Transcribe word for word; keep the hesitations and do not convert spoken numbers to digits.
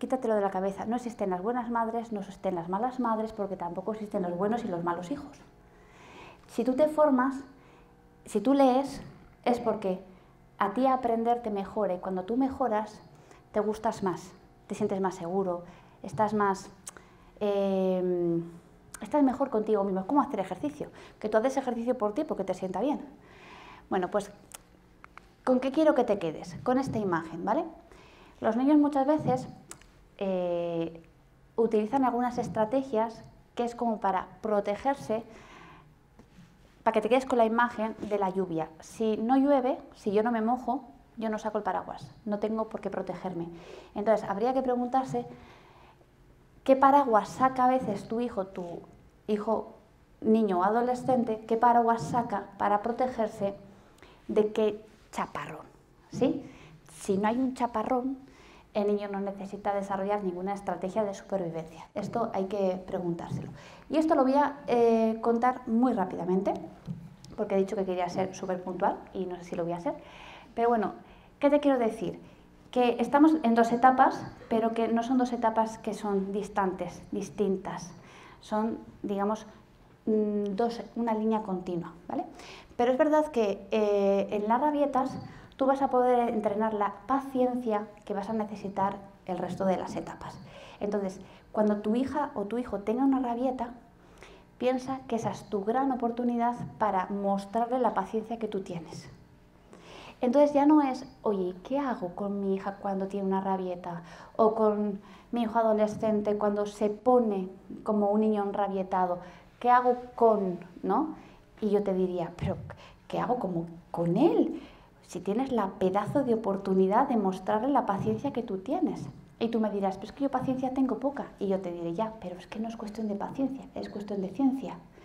quítatelo de la cabeza, no existen las buenas madres, no existen las malas madres, porque tampoco existen los buenos y los malos hijos. Si tú te formas, si tú lees, es porque a ti aprender te mejora, y cuando tú mejoras, te gustas más, te sientes más seguro, estás más... Eh, estás mejor contigo mismo. Es como hacer ejercicio, que tú haces ejercicio por ti porque te sienta bien. Bueno, pues, ¿con qué quiero que te quedes? Con esta imagen, ¿vale? Los niños muchas veces eh, utilizan algunas estrategias que es como para protegerse, para que te quedes con la imagen de la lluvia. Si no llueve, si yo no me mojo, yo no saco el paraguas, no tengo por qué protegerme. Entonces, habría que preguntarse qué paraguas saca a veces tu hijo, tu hijo, niño o adolescente, qué paraguas saca para protegerse de qué chaparrón, ¿sí? Si no hay un chaparrón, el niño no necesita desarrollar ninguna estrategia de supervivencia. Esto hay que preguntárselo. Y esto lo voy a eh, contar muy rápidamente, porque he dicho que quería ser súper puntual y no sé si lo voy a hacer. Pero bueno, ¿qué te quiero decir? Que estamos en dos etapas, pero que no son dos etapas que son distantes, distintas. Son, digamos, dos, una línea continua, ¿vale? Pero es verdad que eh, en las rabietas tú vas a poder entrenar la paciencia que vas a necesitar el resto de las etapas. Entonces, cuando tu hija o tu hijo tenga una rabieta, piensa que esa es tu gran oportunidad para mostrarle la paciencia que tú tienes. Entonces ya no es, oye, ¿qué hago con mi hija cuando tiene una rabieta? O con mi hijo adolescente cuando se pone como un niño enrabietado. ¿Qué hago con, no? Y yo te diría, pero ¿qué hago como con él? Si tienes la pedazo de oportunidad de mostrarle la paciencia que tú tienes. Y tú me dirás, pero es que yo paciencia tengo poca. Y yo te diré, ya, pero es que no es cuestión de paciencia, es cuestión de ciencia.